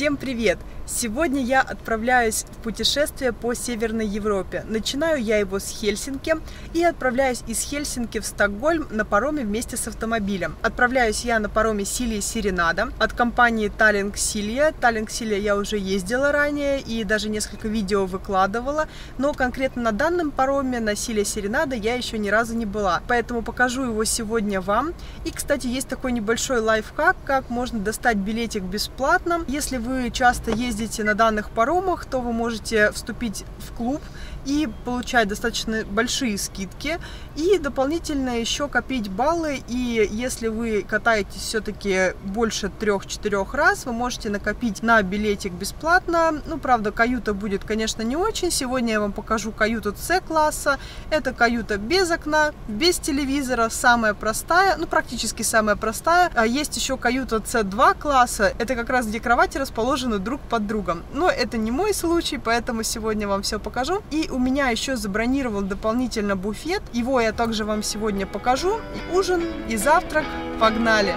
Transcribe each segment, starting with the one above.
Всем привет! Сегодня я отправляюсь в путешествие по Северной Европе. Начинаю я его с Хельсинки и отправляюсь из Хельсинки в Стокгольм на пароме вместе с автомобилем. Отправляюсь я на пароме Silja Serenade от компании Tallink Silja. Tallink Silja я уже ездила ранее и даже несколько видео выкладывала, но конкретно на данном пароме, на Silja Serenade, я еще ни разу не была. Поэтому покажу его сегодня вам. И, кстати, есть такой небольшой лайфхак, как можно достать билетик бесплатно. Если вы часто ездите на данных паромах, то вы можете вступить в клуб и получать достаточно большие скидки и дополнительно еще копить баллы. И если вы катаетесь все-таки больше 3-4 раз, вы можете накопить на билетик бесплатно. Ну, правда, каюта будет, конечно, не очень. Сегодня я вам покажу каюту С-класса. Это каюта без окна, без телевизора, самая простая, ну, практически самая простая. А есть еще каюта С2 класса. Это как раз где кровати расположены друг под другом. Но это не мой случай, поэтому сегодня вам все покажу. И у меня еще забронировал дополнительно буфет. Его я также вам сегодня покажу. И ужин, и завтрак. Погнали!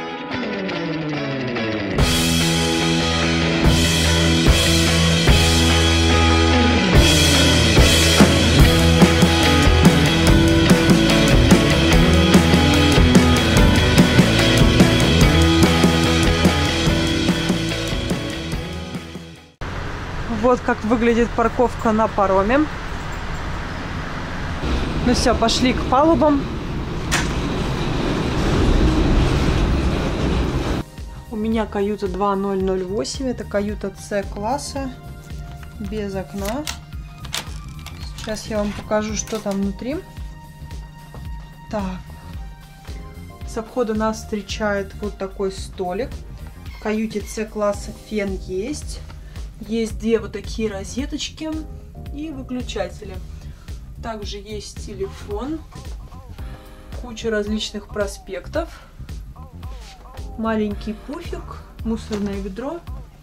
Вот как выглядит парковка на пароме. Ну все, пошли к палубам. У меня каюта 2008. Это каюта С-класса. Без окна. Сейчас я вам покажу, что там внутри. Так. Со входа нас встречает вот такой столик. В каюте С-класса фен есть. Есть две вот такие розеточки и выключатели. Также есть телефон, куча различных проспектов, маленький пуфик, мусорное ведро.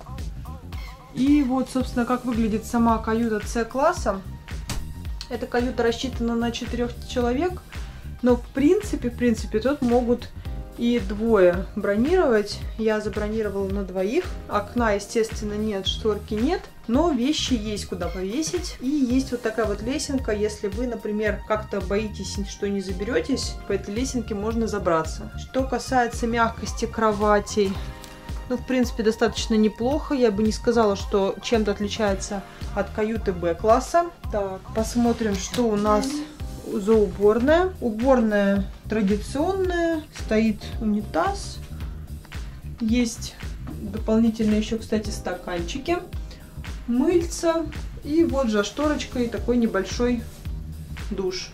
И вот, собственно, как выглядит сама каюта С-класса. Эта каюта рассчитана на 4 человек, но в принципе тут могут и двое бронировать. Я забронировала на двоих. Окна, естественно, нет, шторки нет, но вещи есть куда повесить. И есть вот такая вот лесенка. Если вы, например, как-то боитесь, что не заберетесь, по этой лесенке можно забраться. Что касается мягкости кроватей, ну, в принципе, достаточно неплохо. Я бы не сказала, что чем-то отличается от каюты Б-класса. Так, посмотрим, что у нас за уборная. Уборная традиционная, стоит унитаз, есть дополнительно еще, кстати, стаканчики, мыльца и вот за шторочкой такой небольшой душ.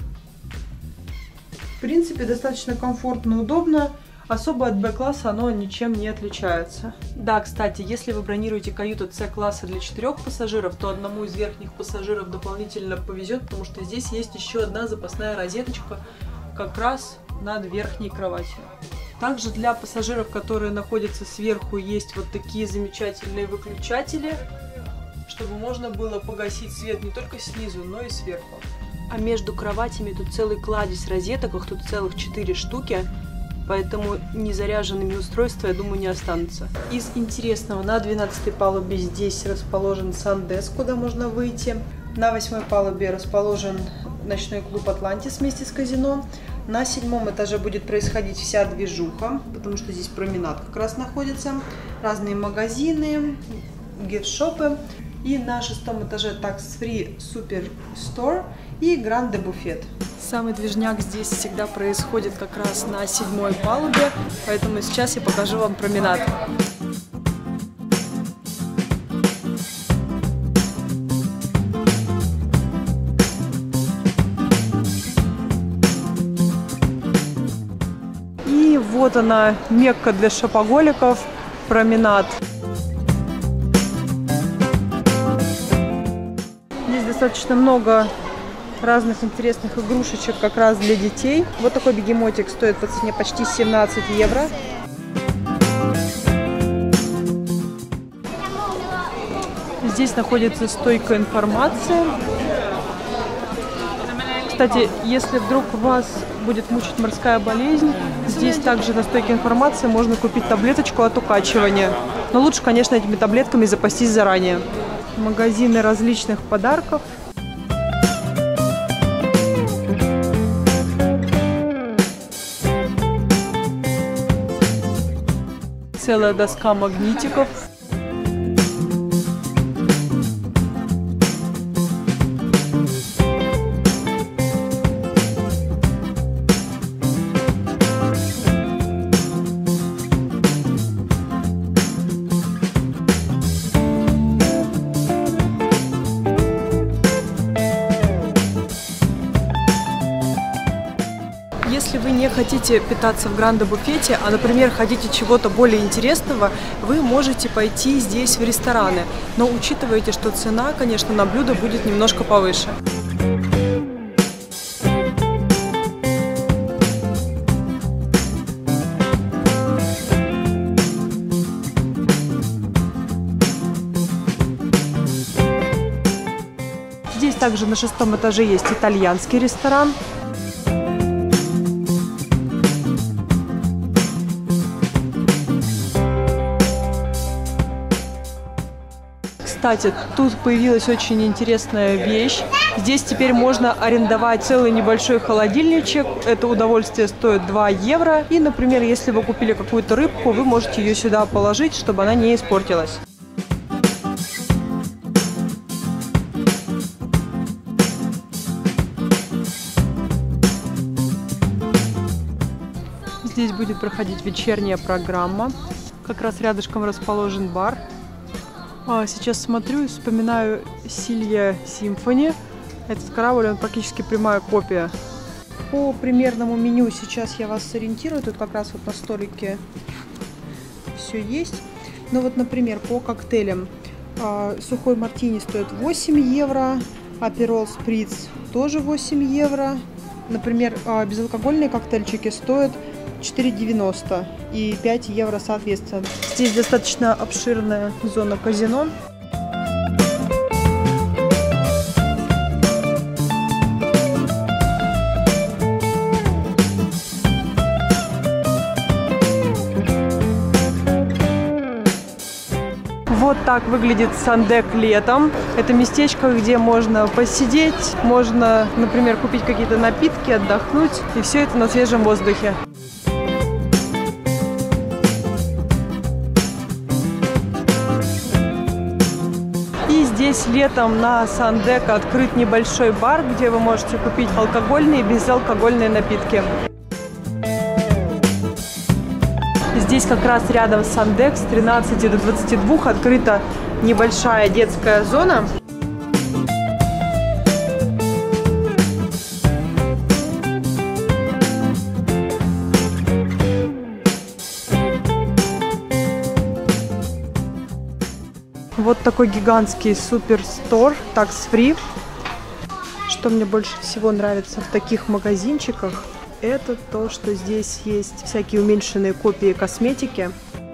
В принципе, достаточно комфортно, удобно. Особо от Б-класса оно ничем не отличается. Да, кстати, если вы бронируете каюту С-класса для 4 пассажиров, то одному из верхних пассажиров дополнительно повезет, потому что здесь есть еще одна запасная розеточка как раз над верхней кроватью. Также для пассажиров, которые находятся сверху, есть вот такие замечательные выключатели, чтобы можно было погасить свет не только снизу, но и сверху. А между кроватями тут целый кладезь розеток, их тут целых 4 штуки. Поэтому незаряженными устройства, я думаю, не останутся. Из интересного, на 12-й палубе здесь расположен Сандес, куда можно выйти. На 8-й палубе расположен ночной клуб Атлантис вместе с казино. На 7-м этаже будет происходить вся движуха, потому что здесь променад как раз находится. Разные магазины, гифт-шопы. И на 6-м этаже Tax Free Super Store и Grande Буфет. Самый движняк здесь всегда происходит как раз на 7-й палубе, поэтому сейчас я покажу вам променад. И вот она, Мекка для шопоголиков, променад. Здесь достаточно много разных интересных игрушечек как раз для детей. Вот такой бегемотик стоит по цене почти 17 евро. Здесь находится стойка информации. Кстати, если вдруг вас будет мучить морская болезнь, здесь также на стойке информации можно купить таблеточку от укачивания. Но лучше, конечно, этими таблетками запастись заранее. Магазины различных подарков. Целая доска магнитиков. Если вы не хотите питаться в Гранде-буфете, а, например, хотите чего-то более интересного, вы можете пойти здесь в рестораны. Но учитывайте, что цена, конечно, на блюдо будет немножко повыше. Здесь также на 6-м этаже есть итальянский ресторан. Кстати, тут появилась очень интересная вещь. Здесь теперь можно арендовать целый небольшой холодильничек. Это удовольствие стоит 2 евро. И, например, если вы купили какую-то рыбку, вы можете ее сюда положить, чтобы она не испортилась. Здесь будет проходить вечерняя программа. Как раз рядышком расположен бар. Сейчас смотрю и вспоминаю Silja Symphony. Этот корабль, он практически прямая копия. По примерному меню сейчас я вас сориентирую. Тут как раз вот на столике все есть. Ну вот, например, по коктейлям. Сухой мартини стоит 8 евро. Аперол Сприц тоже 8 евро. Например, безалкогольные коктейльчики стоят 4,90 и 5 евро соответственно. Здесь достаточно обширная зона казино. Вот так выглядит Сандек летом. Это местечко, где можно посидеть, можно, например, купить какие-то напитки, отдохнуть. И все это на свежем воздухе. И здесь летом на Сандек открыт небольшой бар, где вы можете купить алкогольные и безалкогольные напитки. Здесь как раз рядом с Сандек с 13 до 22 открыта небольшая детская зона. Вот такой гигантский суперстор, tax-free. Что мне больше всего нравится в таких магазинчиках, это то, что здесь есть всякие уменьшенные копии косметики.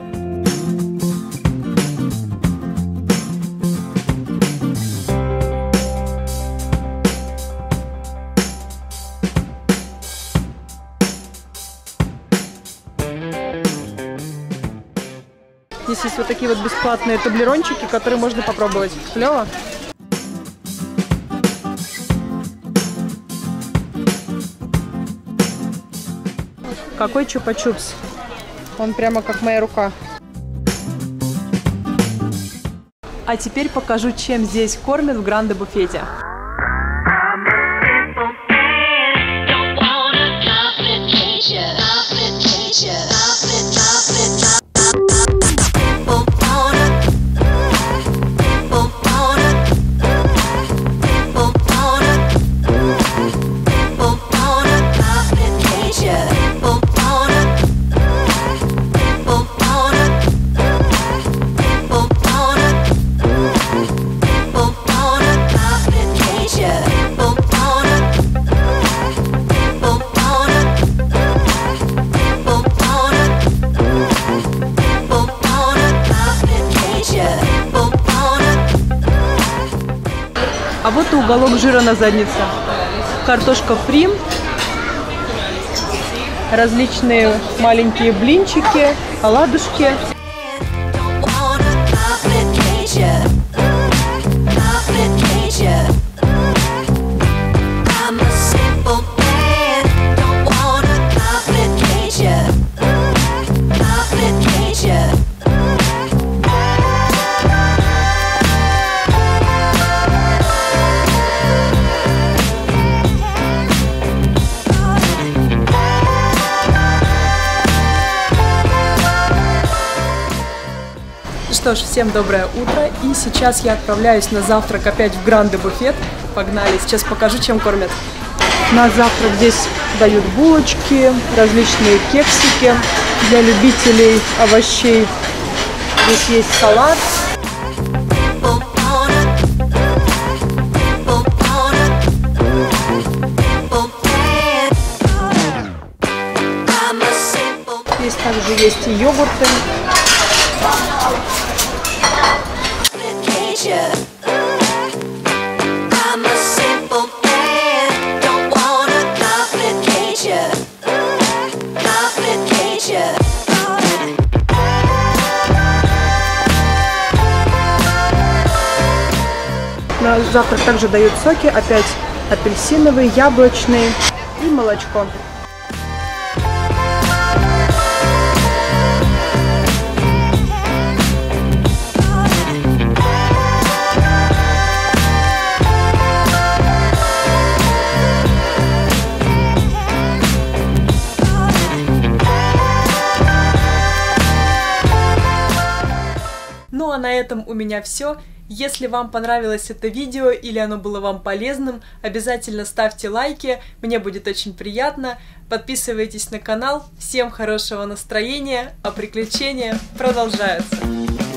Здесь есть вот такие вот бесплатные таблерончики, которые можно попробовать. Клево? Какой чупа-чупс? Он прямо как моя рука. А теперь покажу, чем здесь кормят в Гранде-буфете. А вот и уголок жира на заднице. Картошка фри, различные маленькие блинчики, оладушки. Что ж, всем доброе утро, и сейчас я отправляюсь на завтрак опять в Гранде Буфет. Погнали, сейчас покажу, чем кормят. На завтрак здесь дают булочки, различные кексики для любителей овощей. Здесь есть салат. Здесь также есть и йогурты. На завтрак также дают соки, опять апельсиновый, яблочный и молочко. Ну а на этом у меня все. Если вам понравилось это видео или оно было вам полезным, обязательно ставьте лайки, мне будет очень приятно. Подписывайтесь на канал. Всем хорошего настроения, а приключения продолжаются.